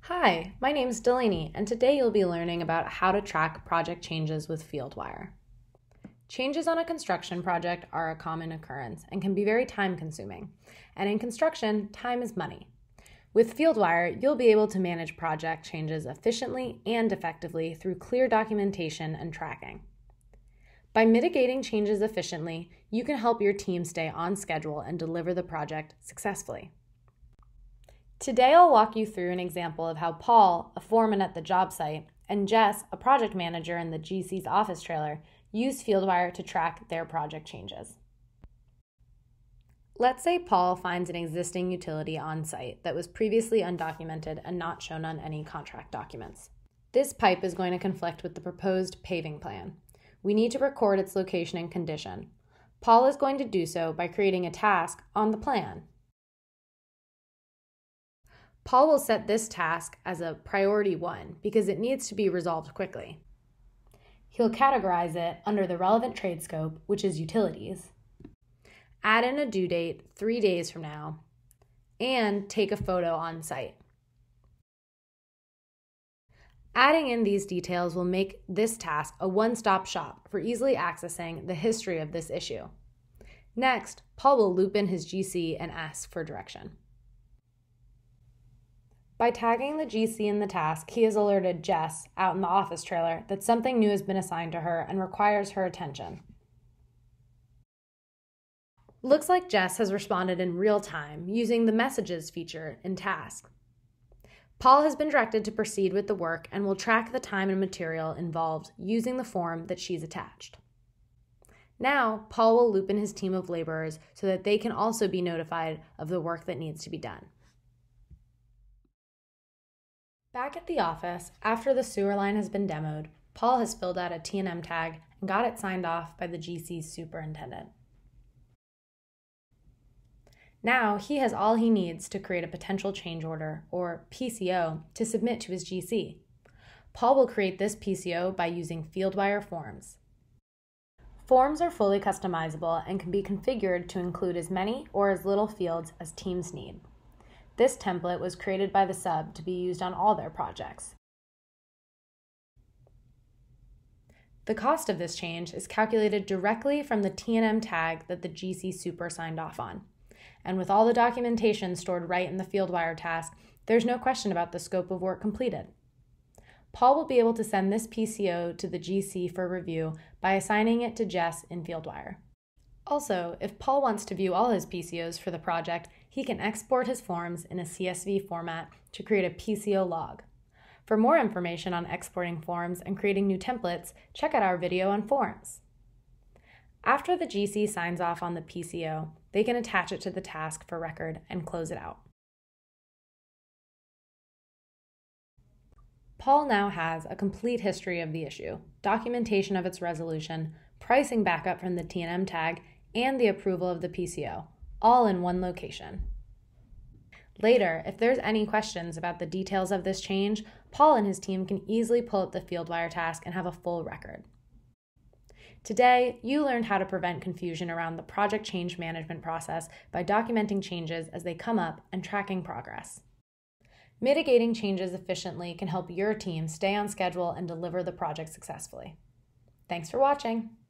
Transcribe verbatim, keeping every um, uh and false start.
Hi, my name is Delaney, and today you'll be learning about how to track project changes with Fieldwire. Changes on a construction project are a common occurrence and can be very time-consuming, and in construction, time is money. With Fieldwire, you'll be able to manage project changes efficiently and effectively through clear documentation and tracking. By mitigating changes efficiently, you can help your team stay on schedule and deliver the project successfully. Today I'll walk you through an example of how Paul, a foreman at the job site, and Jess, a project manager in the G C's office trailer, used Fieldwire to track their project changes. Let's say Paul finds an existing utility on site that was previously undocumented and not shown on any contract documents. This pipe is going to conflict with the proposed paving plan. We need to record its location and condition. Paul is going to do so by creating a task on the plan. Paul will set this task as a priority one because it needs to be resolved quickly. He'll categorize it under the relevant trade scope, which is utilities, add in a due date three days from now, and take a photo on site. Adding in these details will make this task a one-stop shop for easily accessing the history of this issue. Next, Paul will loop in his G C and ask for direction. By tagging the G C in the task, he has alerted Jess, out in the office trailer, that something new has been assigned to her and requires her attention. Looks like Jess has responded in real time using the Messages feature in Task. Paul has been directed to proceed with the work and will track the time and material involved using the form that she's attached. Now, Paul will loop in his team of laborers so that they can also be notified of the work that needs to be done. Back at the office, after the sewer line has been demoed, Paul has filled out a T and M tag and got it signed off by the G C's superintendent. Now he has all he needs to create a potential change order, or P C O, to submit to his G C. Paul will create this P C O by using Fieldwire forms. Forms are fully customizable and can be configured to include as many or as little fields as teams need. This template was created by the sub to be used on all their projects. The cost of this change is calculated directly from the T and M tag that the G C super signed off on. And with all the documentation stored right in the Fieldwire task, there's no question about the scope of work completed. Paul will be able to send this P C O to the G C for review by assigning it to Jess in Fieldwire. Also, if Paul wants to view all his P C Os for the project, he can export his forms in a C S V format to create a P C O log. For more information on exporting forms and creating new templates, check out our video on forms. After the G C signs off on the P C O, they can attach it to the task for record and close it out. Paul now has a complete history of the issue, documentation of its resolution, pricing backup from the T and M tag, and the approval of the P C O, all in one location. Later, if there's any questions about the details of this change, Paul and his team can easily pull up the Fieldwire task and have a full record. Today, you learned how to prevent confusion around the project change management process by documenting changes as they come up and tracking progress. Mitigating changes efficiently can help your team stay on schedule and deliver the project successfully. Thanks for watching.